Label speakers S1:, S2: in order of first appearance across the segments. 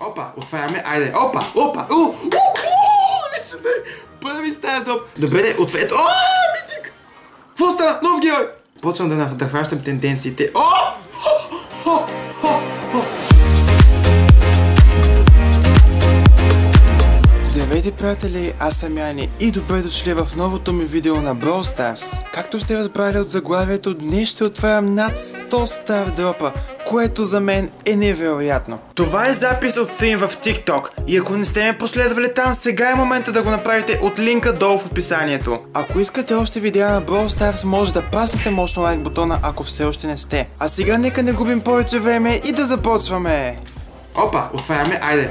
S1: Опа, отваряме, айде, опа, лечен първи става топ. Добре, отваряте, митик! Какво стана? Нов герой! Почвам да хващам тенденциите. Здравейте, приятели, аз съм Яни и добре дошли в новото ми видео на Brawl Stars. Както сте разбрали от заглавието, днес ще отварям над 100 Star дропа, което за мен е невероятно. Това е запис от стрим в TikTok и ако не сте ме последвали там, сега е момента да го направите от линка долу в описанието. Ако искате още видеа на Brawl Stars, може да паснете мощно лайк бутона, ако все още не сте. А сега нека не губим повече време и да започваме! Опа, отваряме, айде,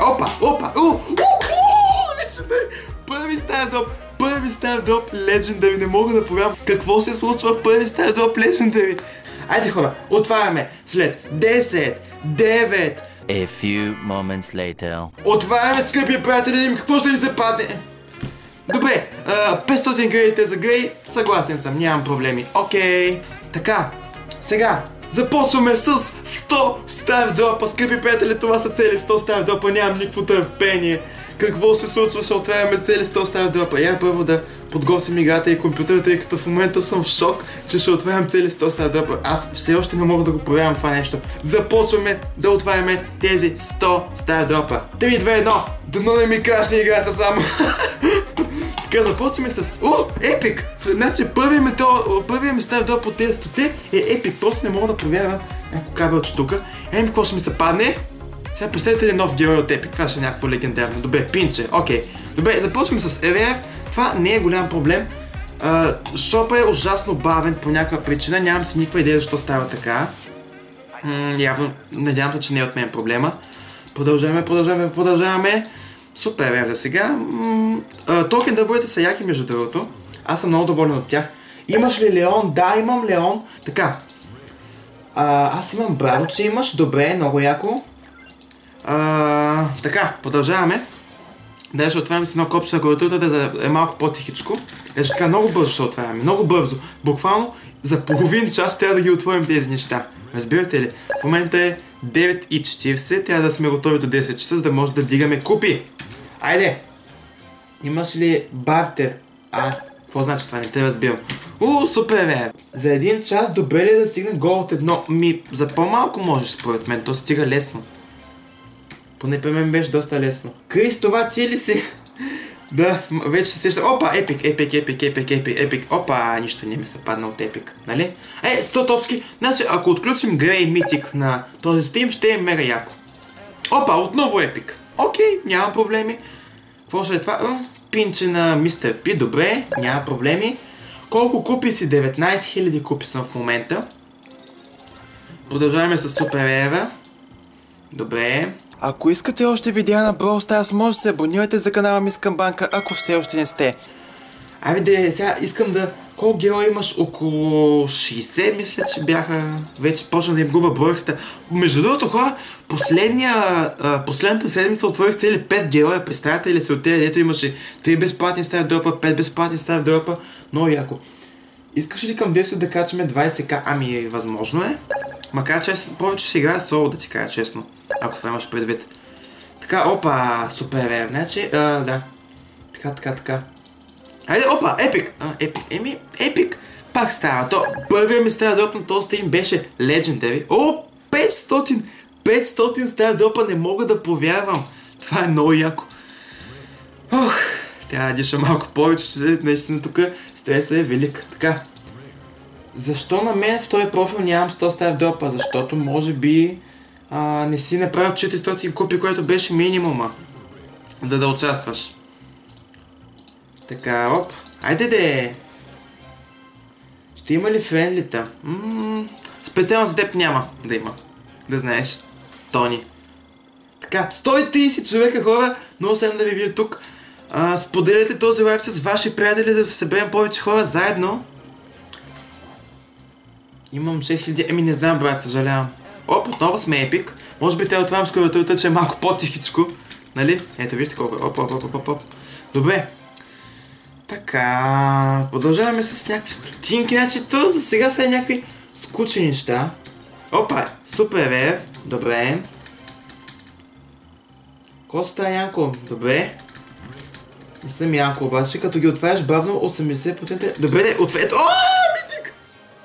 S1: Първи стар дроп, Legendary, не мога да повярвам какво се случва, първи стар дроп, Legendary. Айде хора, отваряме след 10, 9...
S2: A few moments later.
S1: Отваряме, скъпи приятели, да видим какво ще ни се падне. Добре, 500 кредита за Грей, съгласен съм, нямам проблеми. Окей, така, сега започваме с 100 стар дропа, скъпи приятели, това са цели 100 стар дропа, нямам никакво търпение. Какво се случва, ще отваряме цели 100 стар дропа. Я първо да подготвим играта и компютъра, тъй като в момента съм в шок, че ще отварям цели 100 стар дропа. Аз все още не мога да го проверявам това нещо. Започваме да отваряме тези 100 стар дропа. 3, 2, 1. Дано не ми крашне играта само. Така, започваме с... епик! Значи първият ми стар дроп от тези 100 е епик. Просто не мога да проверя някакво кабелче тук. Какво ще ми се падне? Сега представете ли нов герой от епик? Това ще е някакво легендарно. Добре, пинче, окей. Добре, започваме с RR. Това не е голям проблем. Шопа е ужасно бавен по някаква причина. Нямам си никаква идея защо става така. Явно, надявам се, че не е от мен проблема. Продължаваме. Супер RR за сега. Токен дърбовете са яки между другото. Аз съм много доволен от тях. Имаш ли Леон? Да, имам Леон. Така. Аз имам Браво, че имаш. Добре, много яко. Така, продължаваме. Даже ще отварям с едно копче на клавиатурата, да е малко по-тихичко. Даже така много бързо ще отваряме, много бързо. Буквално за половин час трябва да ги отворим тези неща. Разбирате ли? В момента е 9:40, трябва да сме готови до 10 часа, за да може да дигаме купи. Айде! Имаш ли бартер? Какво значи това? Не те разбирам. Супер бе! За един час добре ли е да стигне гол от едно? За по-малко можеш според мен, то стига лесно. Поне при мен беше доста лесно. Крис, това ти ли си? Да, вече се сеща. Опа, епик. Опа, нищо не ми се падна от епик, нали? 100 точки. Значи, ако отключим Грей Митик на този стрим, ще е мега яко. Опа, отново епик. Окей, няма проблеми. Какво ще е това? Пинче на Мистер Пи, добре, няма проблеми. Колко купи си? 19 000 купи съм в момента. Продължаваме с Супер Ева. Добре. Ако искате още видеа на Brawl Stars, може да се абонирате за канала ми с камбанка, ако все още не сте. Айде, сега искам да... Колко герои имаш? Около 60, мисля, че бяха... Вече почна да им губа бройката. Между другото, хора, последната седмица отворих цели 5 героя. Представете ли се от тези, дето имаше 3 безплатни стар дропа, 5 безплатни стар дропа. Много яко. Искаш ли към 10 да качаме 20к? Възможно е. Макар че повече ще играя соло, да ти кажа честно. Ако това имаш предвид. Така, опа, супер рер. Значи, да. Така. Айде, опа, епик. Епик. Пак става. Първият ми стар дроп на този стрим беше Legendary. 500 стар дропа, не мога да повярвам. Това е много яко. Трябва да диша малко повече, наистина тук стресът е велик. Така. Защо на мен в този профил нямам 100 стар дропа? Защото може би не си направил 400 купи, което беше минимума, за да участваш. Така, оп. Айде де! Ще има ли френдлита? Специално за теб няма да има. Да знаеш. Тони. Така, 130 човека, хора. Много съм да ви видя тук. Споделяйте този лайв с ваши приятели, за да се съберем повече хора заедно. Имам 6000, не знам, брат, съжалявам. Отново сме епик. Може би те отварям с клавиатурата, че е малко по-тихичко. Нали? Ето, вижте колко е. Добре. Така. Продължаваме с някакви стотинки. Значи, то за сега са някакви скучни неща. Опа, супер рер. Добре. Какво става, Янко? Добре. Не съм Янко, обаче като ги отваряш бавно 80%... Добре, де, отваряш... О, митик!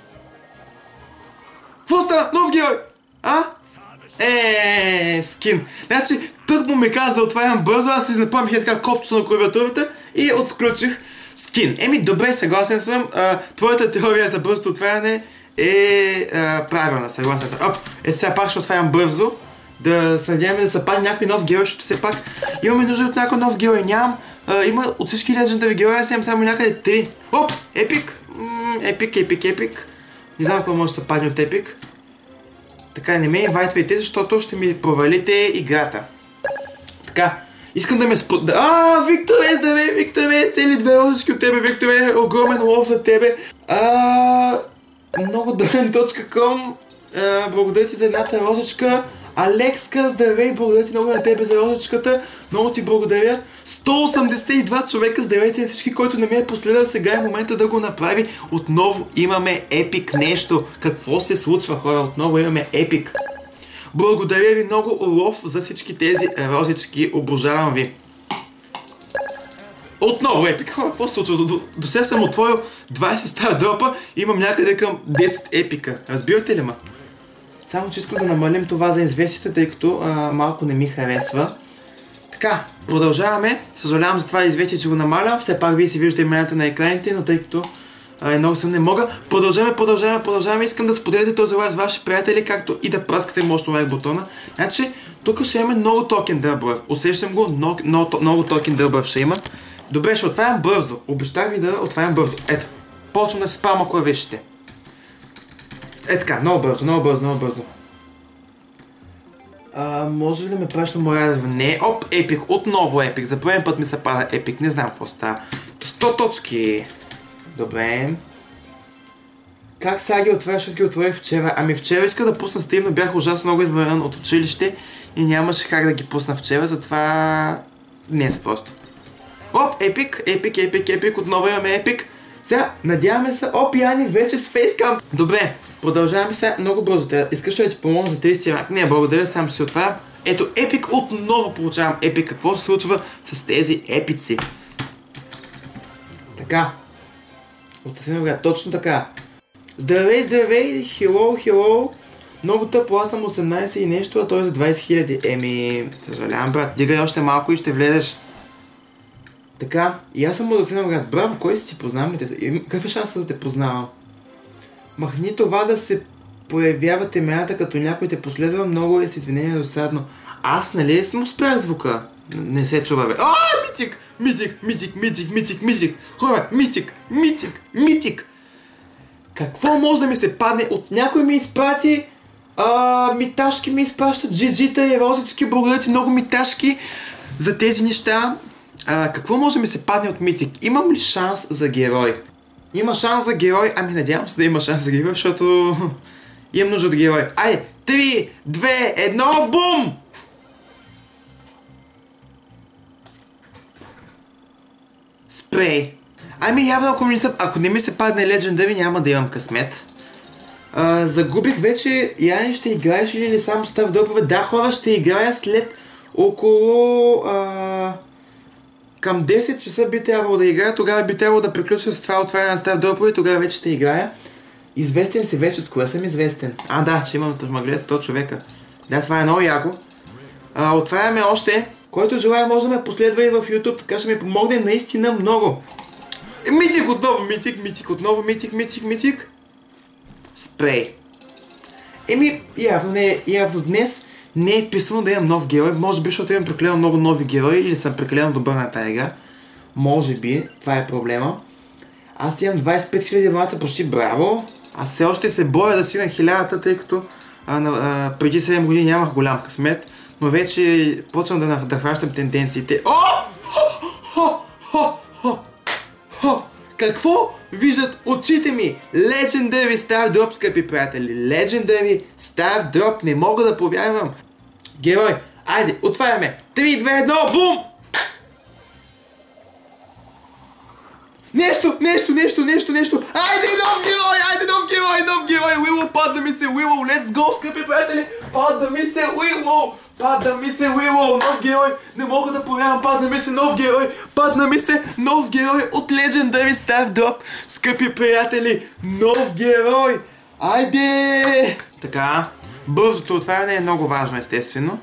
S1: Какво става? Нов герой! А? Скин. Значи, тък му ми каза да отварям бързо, аз си запомних така копчето на клавиатурата и отключих скин. Добре, съгласен съм. Твоята теория за бързото отваряне е правилна, съгласен съм. Сега пак ще отварям бързо. Да се надяваме да се падне някой нов герой, защото все пак имаме нужда от някой нов герой. Нямам. Има от всички легендари герои, аз имам само някъде 3. Оп! Епик! Епик. Не знам какво може да се падне от епик. Така, не ме инвайтвайте, защото ще ми провалите играта. Така, искам да ме Викторе, здравей, Викторе! Цели 2 розички от тебе, Викторе! Огромен лов за тебе! Много долен.com. Благодаря ти за едната розичка. Алекска, здравей, благодаря ти много на тебе за розичката. Много ти благодаря. 182 човека, здравейте на всички, който не ме е последвал, сега е момента да го направи. Отново имаме епик нещо. Какво се случва, хора? Отново имаме епик. Благодаря ви много, лов, за всички тези розички. Обожавам ви. Отново епик. Хора, какво се случва? До сега съм отворил 20 стар дропа и имам някъде към 10 епика. Разбирате ли ма? Само че искам да намалим това за известите, тъй като малко не ми харесва. Така, продължаваме. Съжалявам за това известие, че го намаля. Все пак вие си виждате имената на екраните, но тъй като много съм не мога. Продължаваме. Искам да споделите този лайв с ваши приятели, както и да праскате мощно лайк бутона. Значи, тук ще имаме много токен дърбър. Усещам го, много токен дърбър ще има. Добре, ще отварям бързо. Обещах ви да отварям бързо. Ето, почвам да спам клавишите. Така, много бързо. Може ли да ме праща моя... Не, епик, отново епик. За първен път ми се пада епик, не знам какво става. 100 точки. Добре. Как сега ги отваряш? Аз ги отворих вчера. Вчера иска да пусна стрим, но бях ужасно много изморен от училище и нямаше как да ги пусна вчера, затова... Днес просто. Епик, отново имаме епик. Сега, надяваме се, Яни вече с фейскам. Добре, продължаваме сега много бързо. Искаш ли да ти помогна за 30 ранг? Не, благодаря, сам си отварям. Ето, епик, отново получавам епик. Какво се случва с тези епици? Така. Точно така. Здравей, hello. Много тъпо, аз съм 18 и нещо, а той е за 20 000. Съжалявам, брат, дигай още малко и ще влезеш. Така, и аз съм от град. Браво, кой си ти познавам ли те? Какъв е шансът да те познавам? Махни това да се появяват имената, като някой те последва, много е с извинение досадно. Аз нали съм спрях звука? Не се чува, бе. Митик! Хора, митик! Какво може да ми се падне? От някой ми изпрати миташки ми изпращат, джиджита и розички, благодаря ти много миташки за тези неща. Какво може да ми се падне от митик? Имам ли шанс за герой? Има шанс за герой? Надявам се да има шанс за герой, защото имам нужда от герой. Айде, 3, 2, 1, бум! Спрей. Явно ако не ми се падне Legendary, няма да имам късмет. Загубих вече. Яни, ще играеш или само став дропове? Да, хора, ще играя след около... към 10 часа би трябвало да играя, тогава би трябвало да приключа с това отваряне на став дропове, тогава вече ще играя. Известен си вече, с кое съм известен? Да, че имам търмагле 100 човека. Да, това е много яко. Отваряме още. Който желая може да ме последва и в YouTube, така ще ми помогне наистина много. Митик отново, митик. Спрей. Явно днес не е писано да имам нов герой. Може би, защото имам прекалено много нови герои или съм прекалено добър на тази игра. Може би, това е проблема. Аз имам 25 000 абоната, почти браво. Аз все още се боря да си на 1000-та, тъй като преди 7 години нямах голям късмет. Но вече почвам да хващам тенденциите. Какво виждат очите ми? Legendary Star Drop, скъпи приятели. Legendary Star Drop. Не мога да повярвам. Герой. Айде, отваряме. 3, 2, 1, бум! Нещо. Айде, нов герой. Уило, падна ми се. Уило, let's go, скъпи приятели. Падна ми се Уилоу! Падна ми се Уилоу! Нов герой! Не мога да повярвам, падна ми се нов герой! Падна ми се нов герой от Legendary Star Drop! Скъпи приятели, нов герой! Айде! Така, бързото отваряне е много важно, естествено.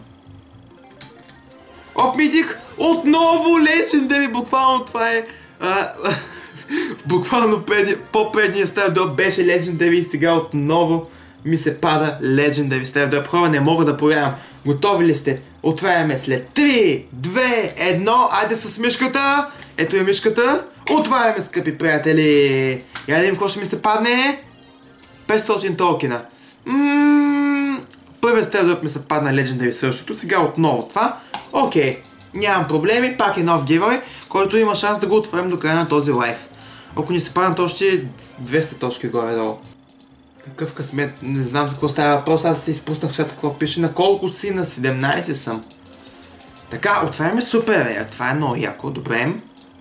S1: Оп, митик! Отново Legendary! Буквално това е... буквално по-предния Star Drop беше Legendary и сега отново ми се пада Legendary Star Drop. Хора, не мога да повярвам. Готови ли сте? Отваряме след 3, 2, 1. Айде с мишката. Ето е мишката. Отваряме, скъпи приятели. Я да видим какво ще ми се падне. 500 токена. Първият Star Drop ми се падна Legendary същото. Сега отново това. Окей. Нямам проблеми. Пак е нов герой, който има шанс да го отворим до края на този лайф. Ако ни се паднат още 200 точки горе-долу. Какъв късмет, не знам за какво става въпрос, аз се изпуснах чата какво пише, на колко си, на 17 съм. Така, отваряме супер рейер, това е много яко, добре.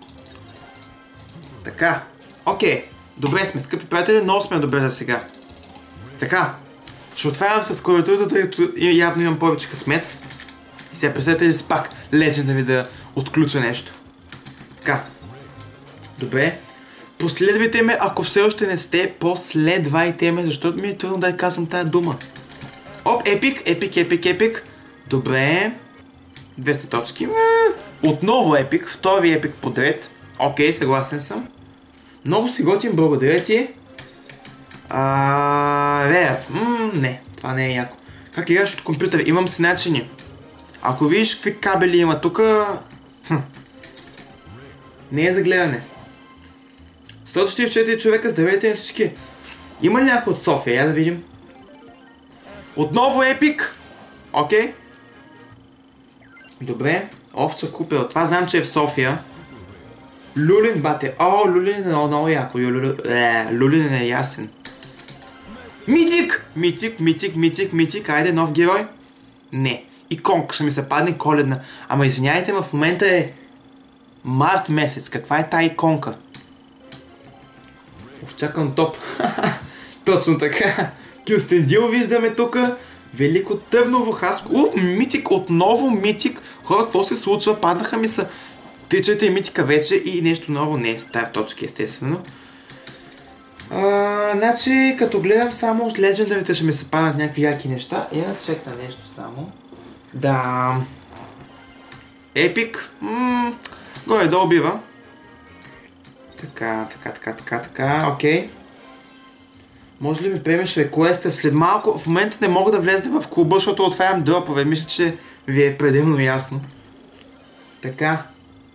S1: Така, окей, добре сме, скъпи приятели, много сме добре за сега. Така, ще отварям с клавиатурата, тъй като явно имам повече късмет. И сега представете ли си пак Legendary да отключа нещо. Така, добре. Последвайте ме, ако все още не сте, последвайте ме, защото ми е трудно да я казвам тая дума. Оп, епик. Добре. 200 точки. Отново епик, втори епик подред. Окей, съгласен съм. Много си готин, благодаря ти. Не, това не е яко. Как играш от компютър? Имам си начини. Ако видиш какви кабели има тука... Не е за гледане. 144 човека, здравейте на всички. Има ли някой от София? Я да видим. Отново епик. Окей. Добре. Овча купел. Това знам, че е в София. Люлин, бате. О, Люлин е много яко. Люлин е ясен. Митик. Айде, нов герой. Не. Иконка ще ми се падне коледна. Ама извиняйте, в момента е март месец. Каква е тая иконка? Чакам топ. Точно така. Кюстендил виждаме тук. Велико Търново, Хаско. Митик, отново митик. Хора, какво се случва? Паднаха ми са 3-4 митика вече и нещо ново. Не, стар точки, естествено. Значи, като гледам само от Legendary'те ще ми се паднат някакви яки неща. Я да чекна нещо само. Да. Епик. Горе-долу бива. Така, окей. Може ли ми приемеш реквеста? След малко, в момента не мога да влезна в клуба, защото отварям дропове. Мисля, че ви е пределно ясно. Така.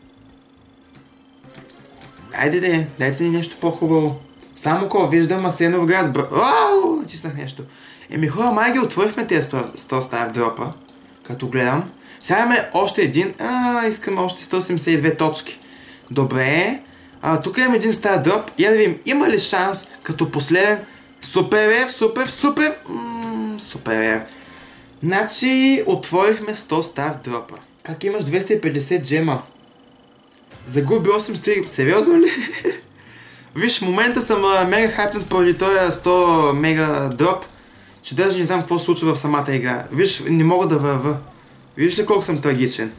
S1: Айде, дайте ни нещо по-хубаво. Само ако виждам Асеновград. Вау, натиснах нещо. Хора, май ги отворихме тези 100 стар дропа. Като гледам. Сега имаме още един. Искаме още 182 точки. Добре. Тук имам един стар дроп. Я да видим, има ли шанс като последен супер. Значи, отворихме 100 стар дропа. Как имаш 250 джема? Загуби 8 стрик. Сериозно ли? Виж, в момента съм мега хайпнат поради този 100 мега дроп, че даже не знам какво случва в самата игра. Виж, не мога да върва. Виж ли колко съм трагичен?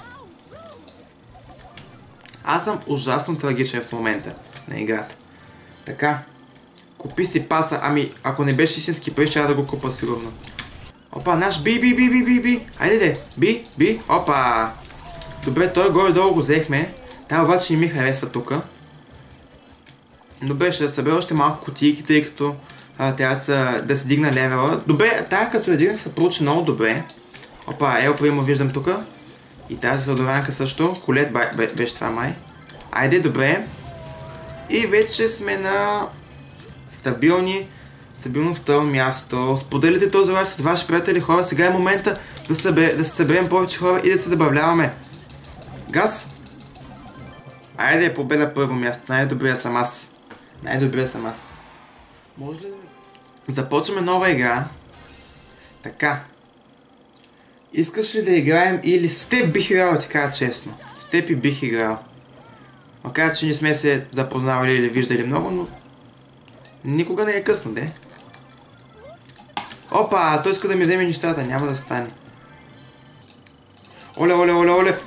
S1: Аз съм ужасно трагичен в момента на играта. Така. Купи си паса. Ами, ако не беше истински пари, ще да го купа сигурно. Опа, наш би. Айде, би. Опа. Добре, той горе-долу го взехме. Та обаче не ми харесва тука. Добре, ще да събера още малко кутийки, тъй като трябва да се дигна левела. Добре, тая като я дигнем се получи много добре. Опа, ел примо виждам тука. И тази сладоранка също. Колет беше това май. Айде, добре. И вече сме на стабилно второ място. Споделите този лайф с ваши приятели, хора. Сега е момента да се съберем повече хора и да се забавляваме. Газ! Айде, победа първо място. Най-добрия съм аз. Може ли да... Започваме нова игра. Така. Искаш ли да играем или... С теб бих играл, ти кажа честно. С теб и бих играл. Макар, че не сме се запознавали или виждали много, но... Никога не е късно, де. Опа, той иска да ми вземе нещата, няма да стане. Оле, оле, оле, оле.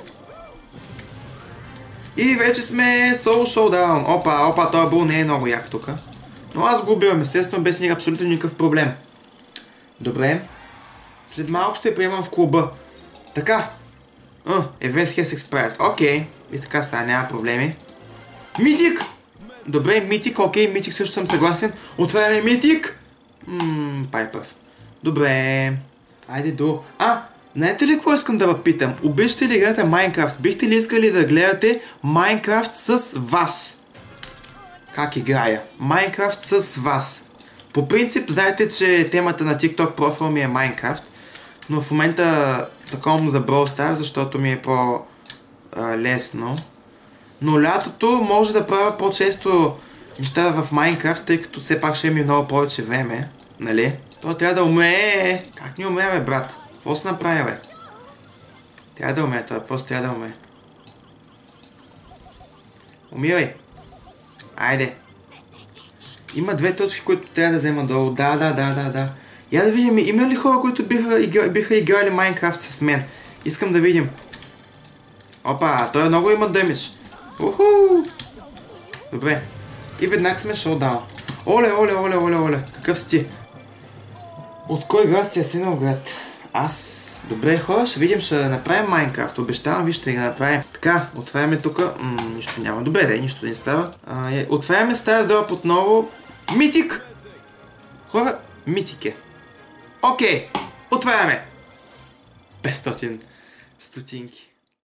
S1: И вече сме Soul Showdown. Опа, този бол не е много як тук. Но аз го убивам, естествено, без абсолютно никакъв проблем. Добре. След малко ще приемам в клуба. Така. Event has expired. Окей. И така става, няма проблеми. Митик! Добре, Митик, окей, Митик също съм съгласен. Отваряме Митик! Пайпър. Добре. Айде до... Знаете ли какво искам да ви питам? Обичате ли играте Майнкрафт? Бихте ли искали да гледате Майнкрафт с вас? Как играя? Майнкрафт с вас. По принцип, знаете, че темата на TikTok профил ми е Майнкрафт, но в момента таковам за Brawl Stars, защото ми е по-лесно. Но лятото може да правя по-често неща в Майнкрафт, тъй като все пак ще ми много повече време, нали? Той трябва да умее. Как не умее, бе, брат? Какво се направи, бе? Трябва да умее, той просто трябва да умее. Умирай! Айде! Има две точки, които трябва да взема долу. Да. Я да видим, има ли хора, които биха играли Майнкрафт с мен? Искам да видим. Опа, той много има дъмидж. Уху! Добре. И веднага сме шоудаун. Оле. Какъв си ти? От кой град си? Асеновград. Аз... Добре, хора, ще видим, ще направим Майнкрафт. Обещавам ви, ще ги направим. Така, отваряме тук. Нищо няма. Добре, нищо не става. Отваряме стая дроб отново. Митик! Хора, Митик е. Окей, отваряме. 500 стотинки.